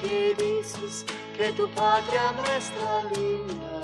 que dices que tu patria no es la linda.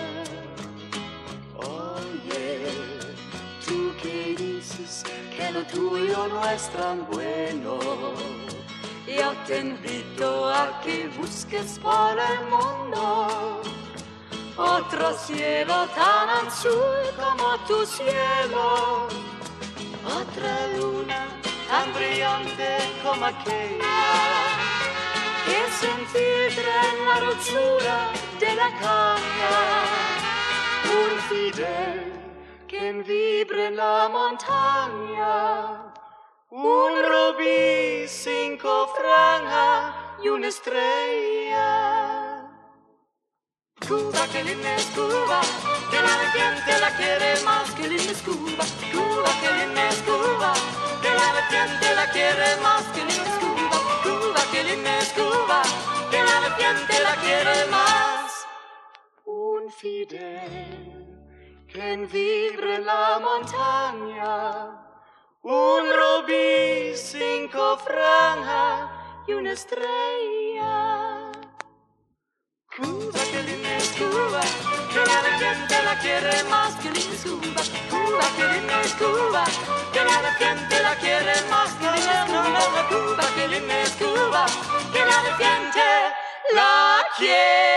Oye, tú que dices que lo tuyo no es tan bueno, yo te invito a que busques por el mundo otro cielo tan azul como tu cielo, otra luna tan brillante como aquella que se infiltra en la dulzura de la caña, un Fidel que vibra en la montaña, un rubí, 5 franjas y una estrella. Cuba, que linda es Cuba, que la gente la quiere más, que linda es Cuba. Cuba, que linda es Cuba, que la gente la quiere más, que linda es Cuba. Cuba, que linda es Cuba, que la gente la quiere más. Un Fidel que vibra en la montaña, un rubí, 5 franjas y una estrella. Cuba, que linda es Cuba, que la gente la quiere más, que linda es Cuba. Cuba, que linda es Cuba, que la gente la quiere más, que linda es Cuba. Cuba, que linda es Cuba, que la gente la quiere.